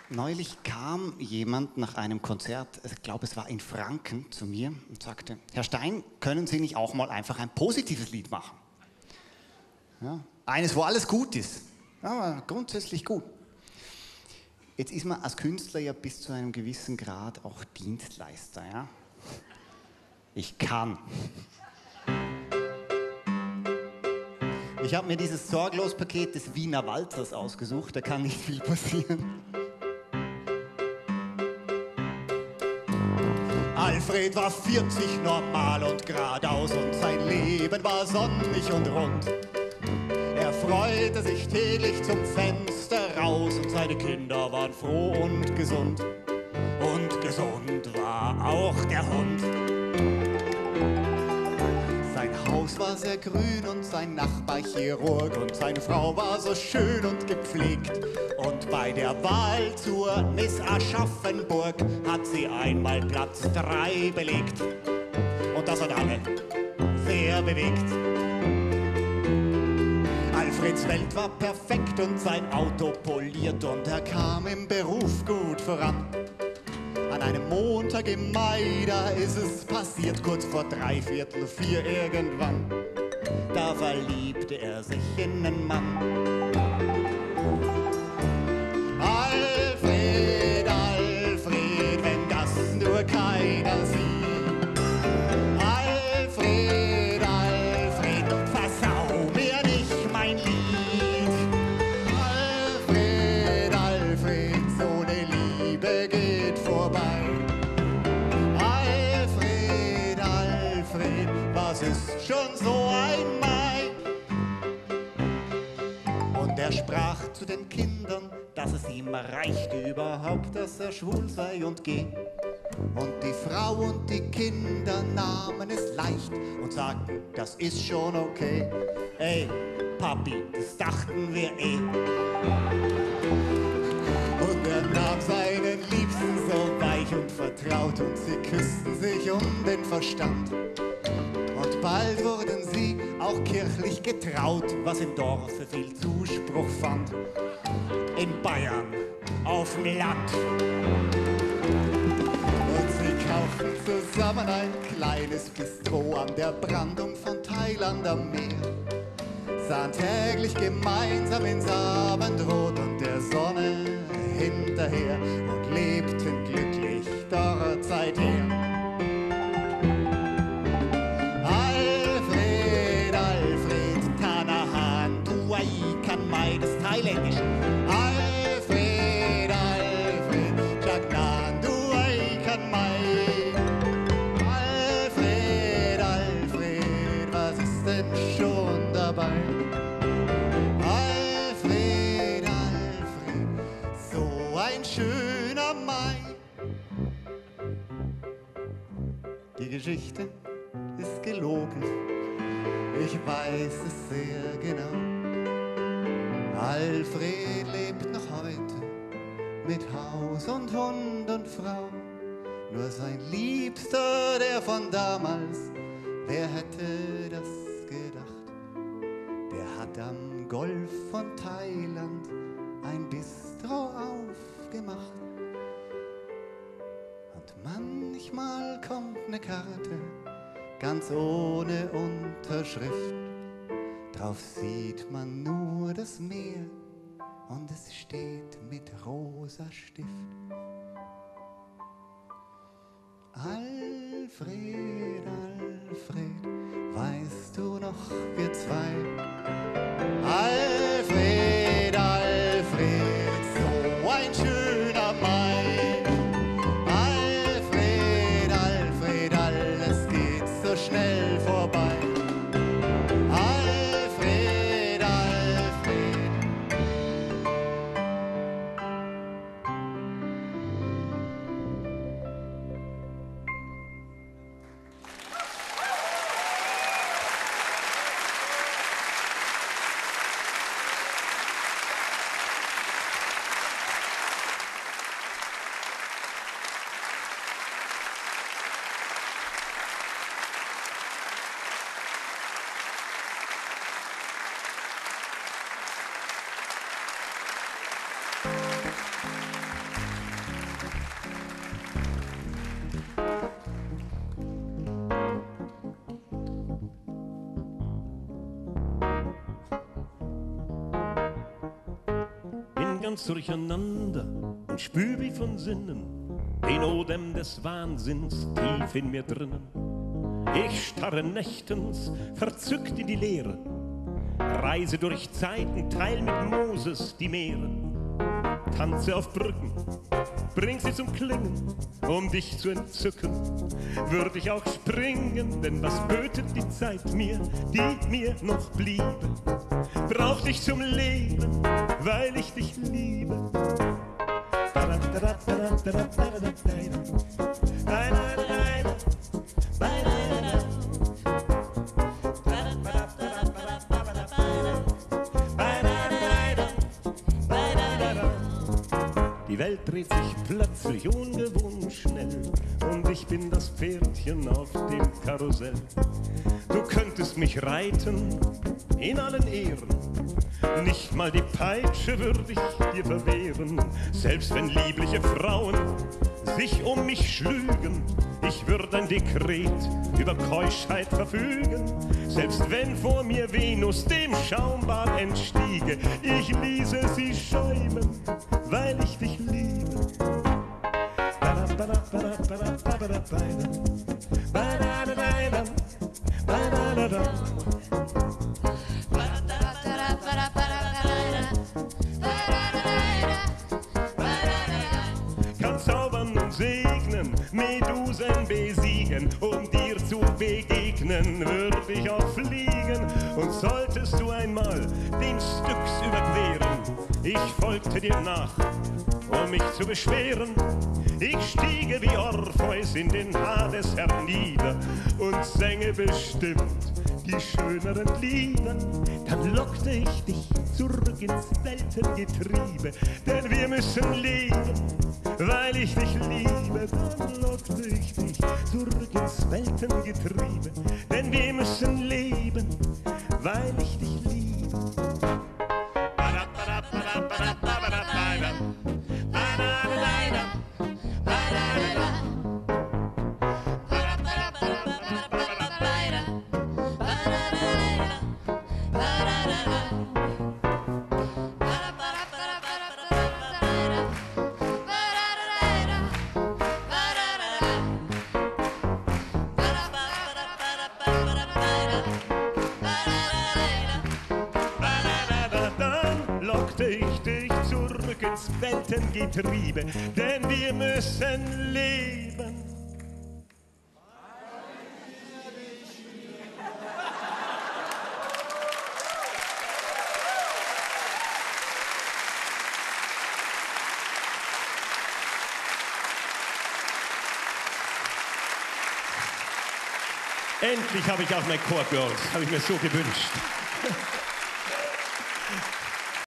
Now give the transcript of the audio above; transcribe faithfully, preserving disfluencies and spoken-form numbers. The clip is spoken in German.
Neulich kam jemand nach einem Konzert, ich glaube, es war in Franken, zu mir und sagte, Herr Stein, können Sie nicht auch mal einfach ein positives Lied machen? Ja, eines, wo alles gut ist, aber grundsätzlich gut. Jetzt ist man als Künstler ja bis zu einem gewissen Grad auch Dienstleister. Ja? Ich kann. Ich habe mir dieses Sorglos-Paket des Wiener Walzers ausgesucht, da kann nicht viel passieren. Alfred war vierzig, normal und geradeaus und sein Leben war sonnig und rund. Er freute sich täglich zum Fenster raus und seine Kinder waren froh und gesund. Und gesund war auch der Hund. Sein Haus war sehr grün und sein Nachbar Chirurg und seine Frau war so schön und gepflegt. Und bei der Wahl zur Miss Aschaffenburg hat sie einmal Platz drei belegt. Und das hat alle sehr bewegt. Alfreds Welt war perfekt und sein Auto poliert und er kam im Beruf gut voran. An einem Montag im Mai, da ist es passiert, kurz vor drei Viertel vier irgendwann. Da verliebte er sich in einen Mann. Alfred, Alfred, wenn das nur keiner sieht. Alfred, Alfred, versau mir nicht mein Lied. Alfred, Alfred, so ne Liebe geht vorbei. Alfred, Alfred, was ist schon so ein Mai? Und er sprach zu den Kindern, dass es ihm reichte überhaupt, dass er schwul sei und gay. Und die Frau und die Kinder nahmen es leicht und sagten, das ist schon okay. Ey, Papi, das dachten wir eh. Und er nahm seinen Liebsten so weich und vertraut und sie küssten sich um den Verstand. Und bald wurden sie auch kirchlich getraut, was im Dorfe viel Zuspruch fand. In Bayern, auf dem Land. Und sie kauften zusammen ein kleines Bistro an der Brandung von Thailand am Meer. Sahen täglich gemeinsam ins Abendrot und der Sonne hinterher und lebten glücklich dort seither. Alfred, Alfred, Tanahan, Duai kann meides Thailändisch. Alfred, Alfred, Jagnan, Duai kann mai. Alfred, Alfred, was ist denn schon dabei? Alfred, Alfred, so ein schöner Mai. Die Geschichte ist gelogen, ich weiß es sehr genau. Alfred lebt noch heute mit Haus und Hund und Frau. Nur sein Liebster, der von damals, wer hätte das gedacht? Der hat am Golf von Thailand ein Bistro aufgemacht. Und manchmal kommt ne Karte, ganz ohne Unterschrift. Drauf sieht man nur das Meer und es steht mit rosa Stift. Alfred, Alfred, weißt du noch, wir zwei? Alfred, Alfred, so ein schöner Mai. Alfred, Alfred, alles geht so schnell vorbei. Alfred, Alfred. ganz durcheinander und spür wie von Sinnen den Odem des Wahnsinns tief in mir drinnen. Ich starre nächtens verzückt in die Leere, reise durch Zeiten, teil mit Moses die Meere, tanze auf Brücken, bring sie zum Klingen, um dich zu entzücken. Würde ich auch springen, denn was bötet die Zeit mir, die mir noch bliebe? Brauch dich zum Leben, weil ich dich liebe. Die Welt dreht sich plötzlich ungewohnt schnell und ich bin das Pferdchen auf dem Karussell. Du könntest mich reiten in allen Ehren, nicht mal die Peitsche würde ich dir verwehren. Selbst wenn liebliche Frauen sich um mich schlügen, ich würde ein Dekret über Keuschheit verfügen. Selbst wenn vor mir Venus dem Schaumbad entstiege, ich ließe sie schäumen, weil ich dich liebe. Kann zaubern und segnen, Medusen besiegen, um dir zu begegnen, würde ich auch fliegen. Und solltest du einmal den Styx überqueren, ich folgte dir nach, um mich zu beschweren. Ich stiege wie Orpheus in den Hades hernieder und sänge bestimmt die schöneren Lieder. Dann lockte ich dich zurück ins Weltengetriebe, denn wir müssen leben, weil ich dich liebe. Dann lockte ich dich zurück ins Weltengetriebe, denn wir müssen leben, weil ich dich liebe. Ich dich zurück ins Weltengetriebe, denn wir müssen leben. Endlich habe ich auch mein Chorgirls, habe ich mir so gewünscht.